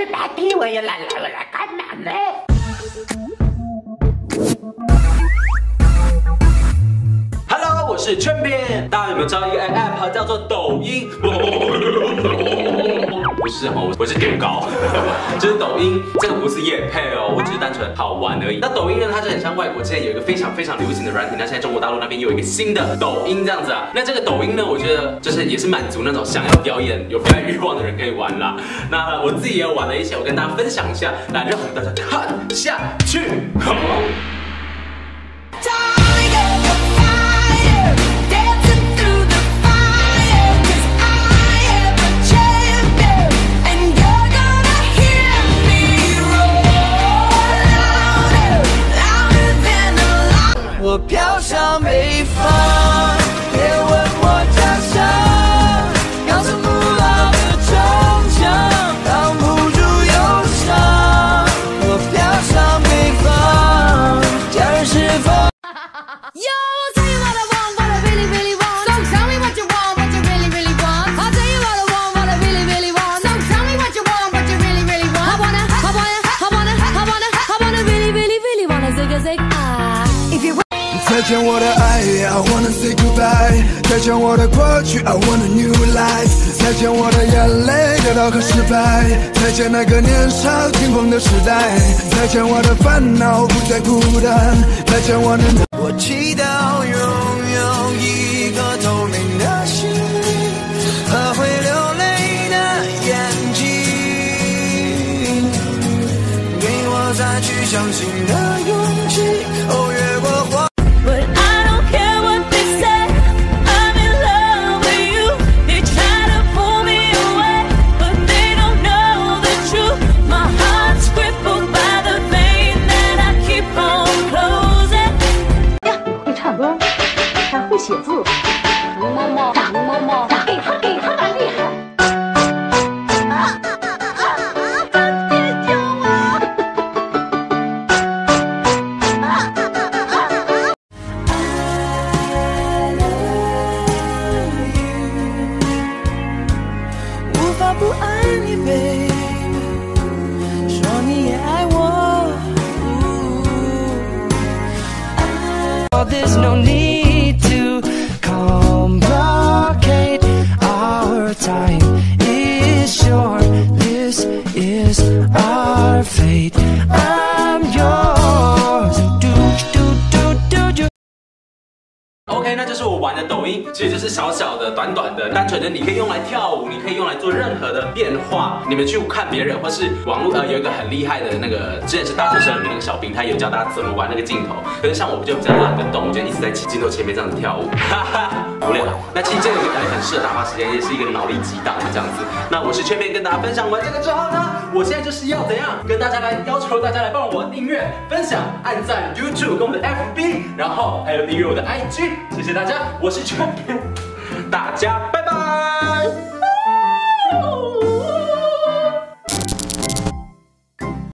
everybody， 我要来干嘛呢？ 我是圈边，大家有没有知道一个 app 叫做抖音？不是哦，我是丢高，就是抖音，这个不是业配哦，我只是单纯好玩而已。那抖音呢，它是很像外国之前有一个非常流行的软体，那现在中国大陆那边又有一个新的抖音这样子啊。那这个抖音呢，我觉得就是也是满足那种想要表演、有表演欲望的人可以玩啦。那我自己也有玩了一些，我跟大家分享一下，来让大家看下去。 我飘向北方，别问我家乡，要从古老的城墙挡不住忧伤。我飘向北方，家人是否？Yo, I'll tell you what I want, what I really want. So tell me what you want, what you really want. I'll tell you what I want, what I really want. So tell me what you want, what you really want. I wanna really wanna zig ah. If you 再见我的爱 I wanna say goodbye 再见我的过去 I want a new life 再见我的眼泪跌倒和失败再见那个年少轻狂的时代再见我的烦恼不再孤单再见我的我祈祷拥有一颗透明的心和会流泪的眼睛给我再去相信的勇气哦越过花写字，某某张某某，他蛮厉害。别救我！无法不爱你 ，baby， 说你也爱我。There's no need to complicate our time is short this is our fate I'm yours do OK， 那就是我玩的抖音，其实就是小小的、短短的、单纯的，你可以用来跳舞，你可以用来做任何的变化。你们去看别人，或是网络有一个很厉害的那个，之前是大学生里面那个小兵，他有教大家怎么玩那个镜头。可是像我就比较懒得动，我就一直在镜头前面这样子跳舞，哈哈，无聊。那其实这个很适合打发时间，也是一个脑力激荡的这样子。那我是圈妹跟大家分享完这个之后呢，我现在就是要怎样跟大家来要求大家来帮我订阅、分享、按赞 YouTube 跟我们的 FB， 然后还有订阅我的IG。谢谢大家，我是圈边，大家。